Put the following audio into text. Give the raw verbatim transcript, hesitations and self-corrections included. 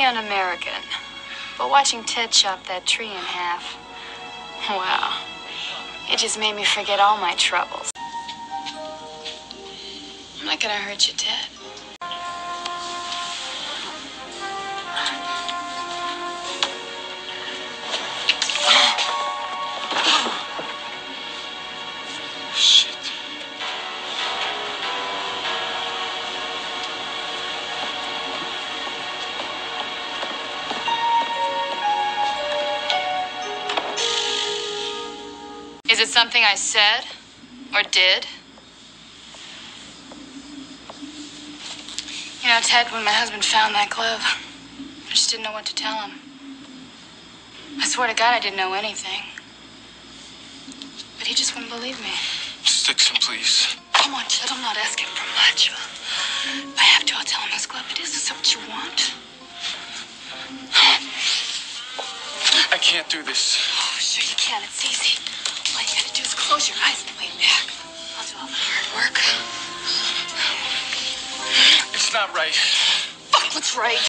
un-American. But watching Ted chop that tree in half, wow, it just made me forget all my troubles. I'm not gonna hurt you, Ted. Shit. Is it something I said or did? You know, Ted, when my husband found that glove, I just didn't know what to tell him. I swear to God I didn't know anything. But he just wouldn't believe me. Stick some, please. Come on, Ted, I'm not asking for much. If I have to, I'll tell him whose glove it is. Is that what you want? I can't do this. Oh, sure you can. It's easy. All you gotta do is close your eyes and lay back. I'll do all the hard work. It's not right. Fuck what's right.